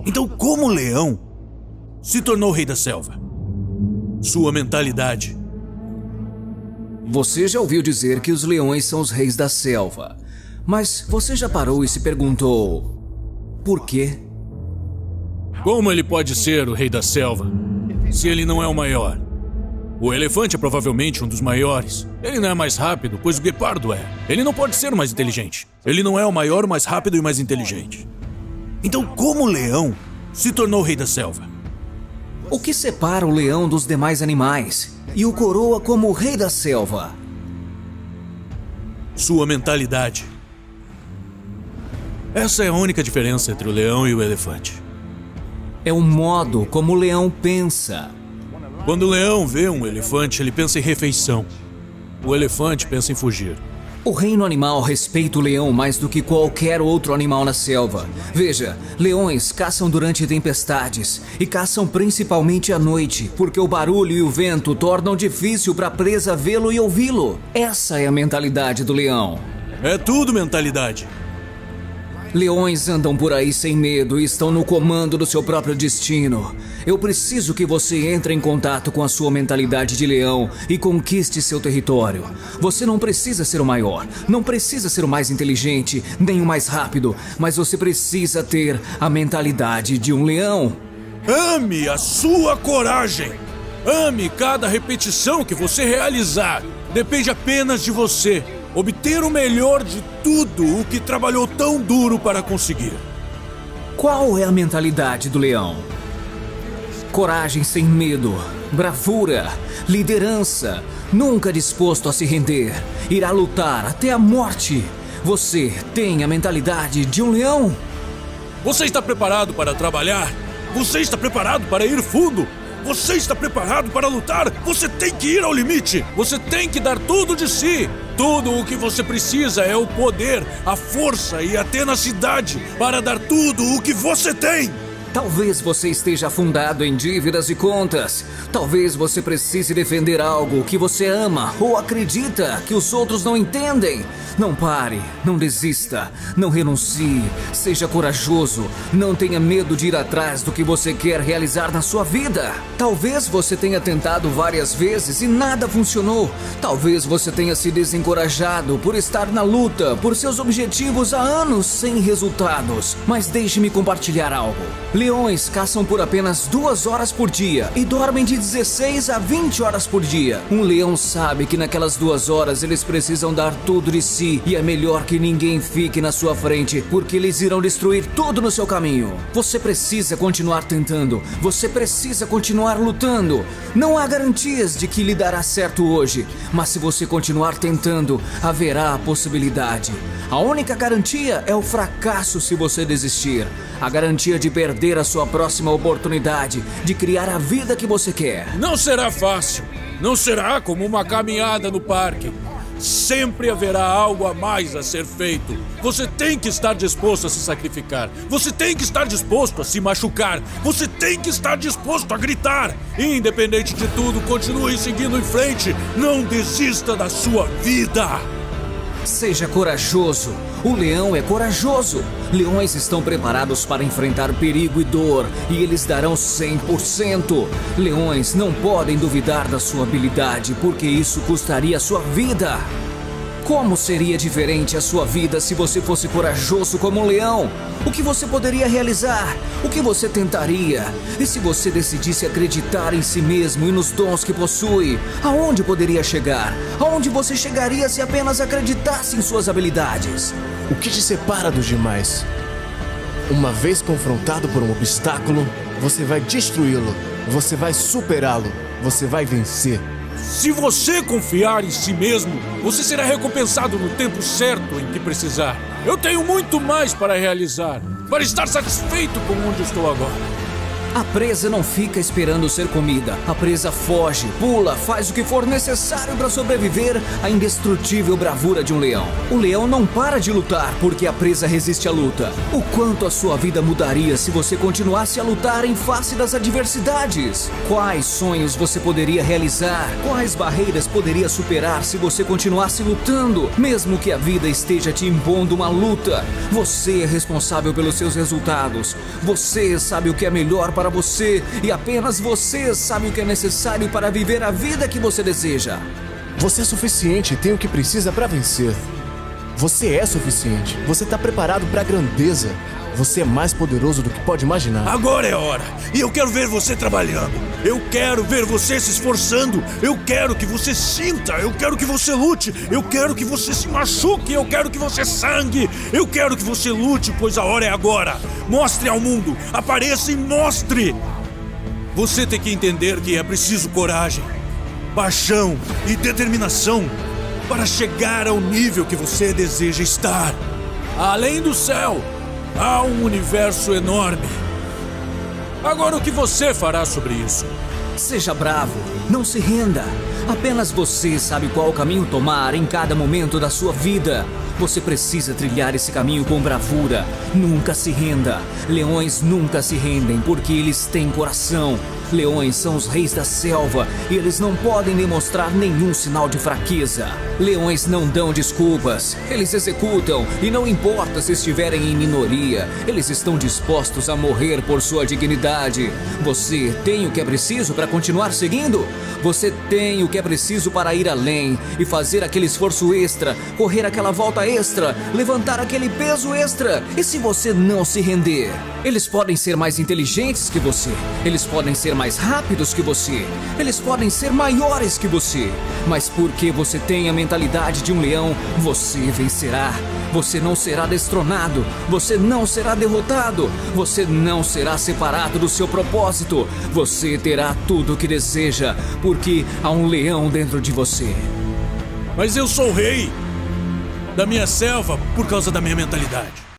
Então, como o leão se tornou rei da selva? Sua mentalidade. Você já ouviu dizer que os leões são os reis da selva. Mas você já parou e se perguntou... por quê? Como ele pode ser o rei da selva se ele não é o maior? O elefante é provavelmente um dos maiores. Ele não é mais rápido, pois o guepardo é. Ele não pode ser o mais inteligente. Ele não é o maior, o mais rápido e o mais inteligente. Então, como o leão se tornou rei da selva? O que separa o leão dos demais animais e o coroa como o rei da selva? Sua mentalidade. Essa é a única diferença entre o leão e o elefante. É o modo como o leão pensa. Quando o leão vê um elefante, ele pensa em refeição. O elefante pensa em fugir. O reino animal respeita o leão mais do que qualquer outro animal na selva. Veja, leões caçam durante tempestades e caçam principalmente à noite, porque o barulho e o vento tornam difícil para a presa vê-lo e ouvi-lo. Essa é a mentalidade do leão. É tudo mentalidade. Leões andam por aí sem medo e estão no comando do seu próprio destino. Eu preciso que você entre em contato com a sua mentalidade de leão e conquiste seu território. Você não precisa ser o maior, não precisa ser o mais inteligente, nem o mais rápido, mas você precisa ter a mentalidade de um leão. Ame a sua coragem. Ame cada repetição que você realizar. Depende apenas de você. Obter o melhor de tudo o que trabalhou tão duro para conseguir. Qual é a mentalidade do leão? Coragem sem medo, bravura, liderança, nunca disposto a se render, irá lutar até a morte. Você tem a mentalidade de um leão? Você está preparado para trabalhar? Você está preparado para ir fundo? Você está preparado para lutar? Você tem que ir ao limite. Você tem que dar tudo de si. Tudo o que você precisa é o poder, a força e a tenacidade para dar tudo o que você tem. Talvez você esteja afundado em dívidas e contas. Talvez você precise defender algo que você ama ou acredita que os outros não entendem. Não pare, não desista, não renuncie, seja corajoso, não tenha medo de ir atrás do que você quer realizar na sua vida. Talvez você tenha tentado várias vezes e nada funcionou. Talvez você tenha se desencorajado por estar na luta por seus objetivos há anos sem resultados. Mas deixe-me compartilhar algo. Leões caçam por apenas 2 horas por dia e dormem de 16 a 20 horas por dia. Um leão sabe que naquelas 2 horas eles precisam dar tudo de si e é melhor que ninguém fique na sua frente, porque eles irão destruir tudo no seu caminho. Você precisa continuar tentando, você precisa continuar lutando. Não há garantias de que lhe dará certo hoje, mas se você continuar tentando, haverá a possibilidade. A única garantia é o fracasso se você desistir. A garantia de perder a sua próxima oportunidade, de criar a vida que você quer. Não será fácil. Não será como uma caminhada no parque. Sempre haverá algo a mais a ser feito. Você tem que estar disposto a se sacrificar. Você tem que estar disposto a se machucar. Você tem que estar disposto a gritar. Independente de tudo, continue seguindo em frente. Não desista da sua vida. Seja corajoso. O leão é corajoso. Leões estão preparados para enfrentar perigo e dor, e eles darão 100%. Leões não podem duvidar da sua habilidade, porque isso custaria a sua vida. Como seria diferente a sua vida se você fosse corajoso como um leão? O que você poderia realizar? O que você tentaria? E se você decidisse acreditar em si mesmo e nos dons que possui? Aonde poderia chegar? Aonde você chegaria se apenas acreditasse em suas habilidades? O que te separa dos demais? Uma vez confrontado por um obstáculo, você vai destruí-lo, você vai superá-lo, você vai vencer. Se você confiar em si mesmo, você será recompensado no tempo certo em que precisar. Eu tenho muito mais para realizar, para estar satisfeito com onde estou agora. A presa não fica esperando ser comida. A presa foge, pula, faz o que for necessário para sobreviver à indestrutível bravura de um leão. O leão não para de lutar porque a presa resiste à luta. O quanto a sua vida mudaria se você continuasse a lutar em face das adversidades? Quais sonhos você poderia realizar? Quais barreiras poderia superar se você continuasse lutando? Mesmo que a vida esteja te impondo uma luta, você é responsável pelos seus resultados. Você sabe o que é melhor para você e apenas você sabe o que é necessário para viver a vida que você deseja. Você é suficiente e tem o que precisa para vencer. Você é suficiente. Você está preparado para a grandeza. Você é mais poderoso do que pode imaginar. Agora é a hora. E eu quero ver você trabalhando. Eu quero ver você se esforçando. Eu quero que você sinta. Eu quero que você lute. Eu quero que você se machuque. Eu quero que você sangue. Eu quero que você lute, pois a hora é agora. Mostre ao mundo. Apareça e mostre. Você tem que entender que é preciso coragem, paixão e determinação para chegar ao nível que você deseja estar. Além do céu, há um universo enorme. Agora, o que você fará sobre isso? Seja bravo, não se renda. Apenas você sabe qual caminho tomar em cada momento da sua vida. Você precisa trilhar esse caminho com bravura. Nunca se renda. Leões nunca se rendem porque eles têm coração. Leões são os reis da selva e eles não podem demonstrar nenhum sinal de fraqueza. Leões não dão desculpas. Eles executam e não importa se estiverem em minoria. Eles estão dispostos a morrer por sua dignidade. Você tem o que é preciso para continuar seguindo? Você tem o que é preciso para ir além e fazer aquele esforço extra, correr aquela volta extra, levantar aquele peso extra. E se você não se render? Eles podem ser mais inteligentes que você. Eles podem ser mais rápidos que você. Eles podem ser maiores que você. Mas porque você tem a mentalidade de um leão, você vencerá. Você não será destronado. Você não será derrotado. Você não será separado do seu propósito. Você terá tudo o que deseja, porque há um leão dentro de você. Mas eu sou o rei da minha selva por causa da minha mentalidade.